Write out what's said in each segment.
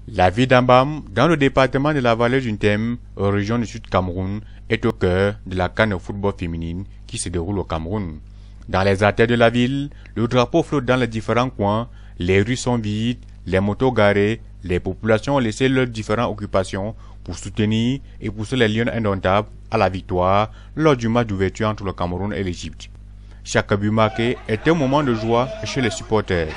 La ville d'Ambam, dans le département de la vallée du Nthème, région du Sud Cameroun, est au cœur de la CAN de football féminine qui se déroule au Cameroun. Dans les artères de la ville, le drapeau flotte dans les différents coins, les rues sont vides, les motos garées, les populations ont laissé leurs différentes occupations pour soutenir et pousser les Lions indomptables à la victoire lors du match d'ouverture entre le Cameroun et l'Égypte. Chaque but marqué est un moment de joie chez les supporters.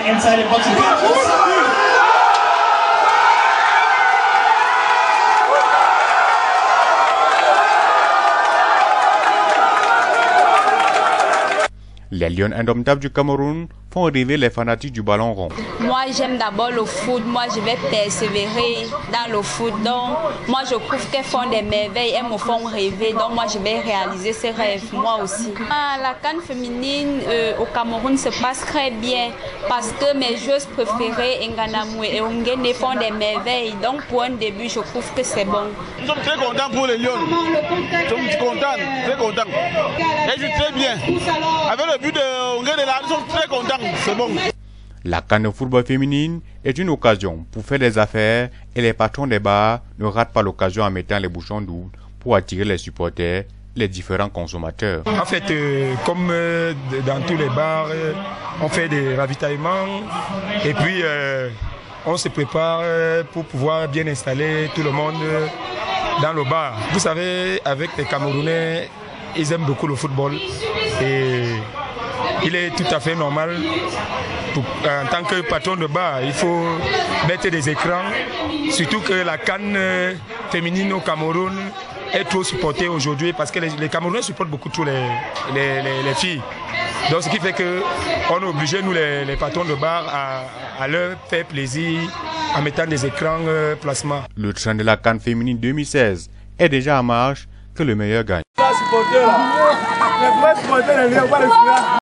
Les Lions indomptables du Cameroun font rêver les fanatiques du ballon rond. Moi, j'aime d'abord le foot. Moi, je vais persévérer dans le foot. Donc, moi, je trouve qu'elles font des merveilles. Elles me font rêver. Donc, moi, je vais réaliser ces rêves, moi aussi. La CAN féminine au Cameroun se passe très bien parce que mes joueuses préférées, Nganamoué et Ongene, font des merveilles. Donc, pour un début, je trouve que c'est bon. Nous sommes très contents pour les Lions. Nous sommes contents, très contents. Elles jouent très bien. Avec le but de Ongene, nous sommes très contents. C'est bon. La CAN de football féminine est une occasion pour faire des affaires et les patrons des bars ne ratent pas l'occasion en mettant les bouchons doubles pour attirer les supporters, les différents consommateurs. En fait, comme dans tous les bars, on fait des ravitaillements et puis on se prépare pour pouvoir bien installer tout le monde dans le bar. Vous savez, avec les Camerounais, ils aiment beaucoup le football et il est tout à fait normal, en tant que patron de bar, il faut mettre des écrans, surtout que la CAN féminine au Cameroun est trop supportée aujourd'hui parce que les Camerounais supportent beaucoup trop les filles. Donc ce qui fait qu'on est obligé, nous les patrons de bar, à leur faire plaisir en mettant des écrans placement. Le train de la CAN féminine 2016 est déjà en marche, que le meilleur gagne.